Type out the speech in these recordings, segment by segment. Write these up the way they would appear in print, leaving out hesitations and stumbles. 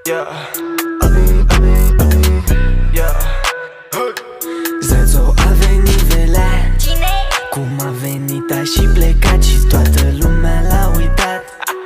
Yeah, yeah. Zezo a venit velea. Cine? Cum a venit a și plecat și toată lumea l-a uitat.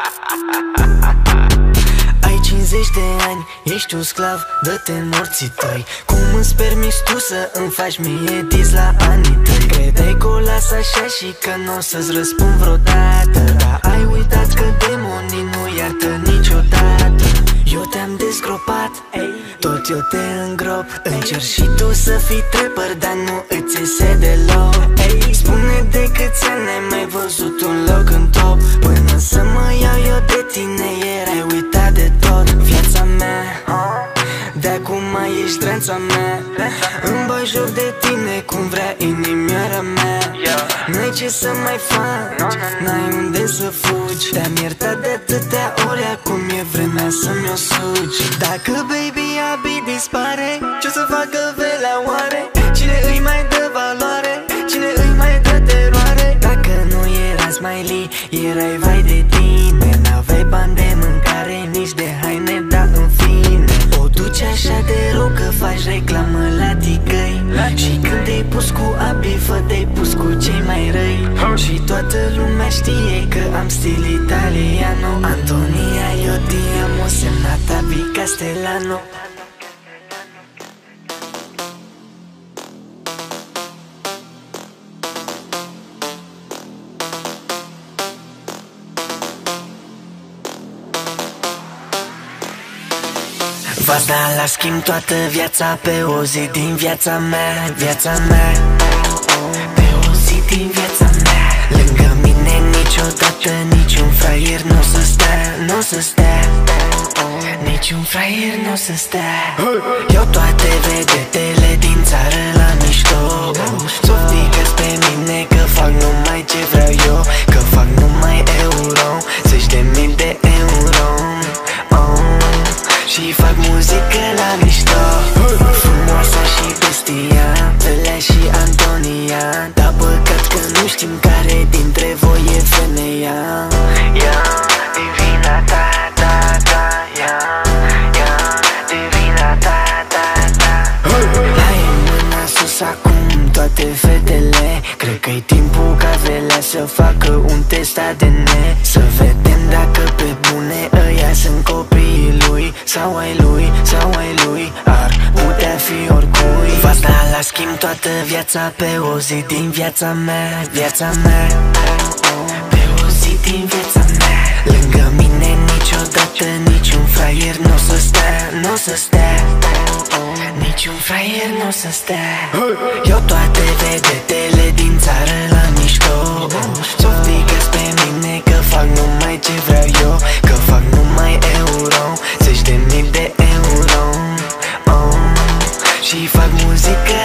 Ai 50 de ani, ești un sclav, dă-te în morții tăi. Cum îți permiți tu să îmi faci mie dis la anii tăi? Credeai că o las așa și că n-o să-ți răspund vreodată, dar ai uitat că demonii nu iartă niciodată. Eu te-am dezgropat, tot eu te îngrop. Încerci și tu să fii trapper, dar nu îți iese deloc. Spune de câți ani ai mai văzut un loc în top. Până să mă iau eu de tine erai uitat de tot. Viața mea, de acum mai ești dranța mea. Îmi bagi joc de tine cum vrea inimioara mea. N-ai ce să mai faci, n-ai unde să fugi. Te-am iertat de atâtea ori, acum e vremea să-mi o sugi. Dacă baby abi dispare, ce-o să facă velea oare? Cine îi mai dă valoare? Cine îi mai dă teroare? Dacă nu era Smiley, erai vai de tine. N-aveai bani de mâncare, nici de haine, dar în fine o duci așa de rău că faci reclamă la ticăi. Și când te-ai pus cu abi, fă te-ai pus cu cei mai răi. Și toată lumea știe că am stil italiano. Antonia, io ti amo, semnata Abi Castellano. V-ați dat la schimb toată viața pe o zi din viața mea, viața mea. Pe o zi din viața mea. Lângă mine niciodată niciun fraier n-o să stea, n-o să stea. Niciun fraier n-o să stea. Iau toate vedetele din țară la mișto. Softică-ți pe mine că fac numai ce vreau eu, că fac numai euro, 10.000 de euro. Și fac muzică la mișto. Frumoasa și bestia, Velea și Antonia. Dar păcat că nu știm care dintre voi e femeia. Divina ta, ta, ta, divina ta, ta, ta. Hai în mâna sus acum toate fetele. Cred că-i timpul ca Velea să facă un test ADN. Să vedem dacă pe bune ăia sunt copiii lui sau ai lui, sau ai lui. Ar putea fi oricui. V-ați dat la schimb toată viața pe o zi din viața mea, viața mea. Pe o zi din viața mea. Lângă mine niciodată niciun fraier n-o să stea, n-o să stea. Niciun fraier n-o să stea. Iau toate vedetele din țară la mișto. Softică-ți pe mine că fac numai ce vreau eu, că fac numai euro, 10.000 de euro. Și fac muzică